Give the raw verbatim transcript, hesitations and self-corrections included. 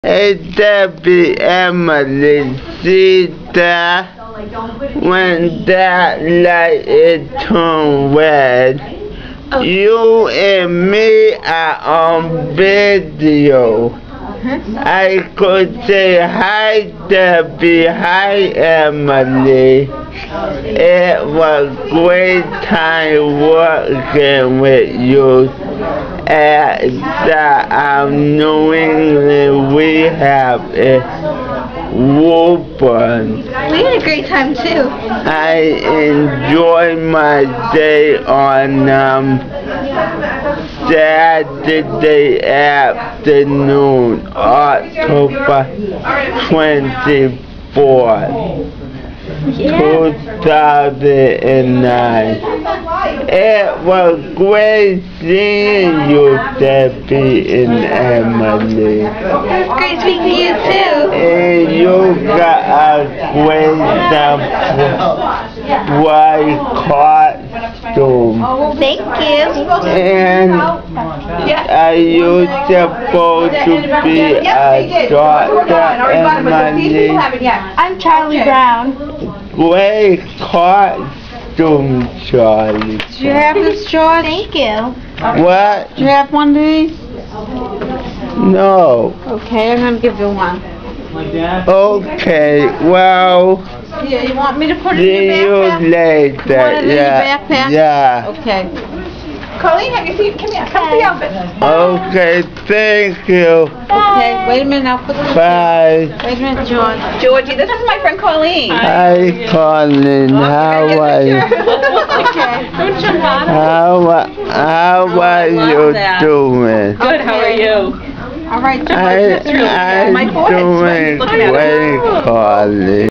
Hey Debbie, Emily, see that? When that light is turned red, Oh. you and me are on video. I could say hi Debbie, hi Emily. It was great time working with you at the um, New England Rehab in Woburn. We had a great time too. I enjoyed my day on um, Saturday afternoon, October twenty-fourth, two thousand nine. It was great seeing you, Debbie and Emily. It was great speaking to you too. And you got a great um, white costume. Thank you. And are you supposed to be a doctor, Emily? I'm Charlie Brown. Great costume, Charlie. Do you have this, George? Thank you. What? Do you have one of these? No. Okay, I'm gonna give you one. Okay, well, Yeah, you want me to put it see in you your backpack? later. You want it in your Yeah. backpack? Yeah. Okay. Colleen, have you seen? Come here. Come see the outfit. Okay, thank you. Okay, wait a minute, I'll put it. Bye. Wait a minute, George. Georgie, this is my friend Colleen. Hi, Colin. How are you? Okay. How, how are you doing? Good. How are you? All right, George. I, I'm My forehead's sweating doing looking at it. great, Colin.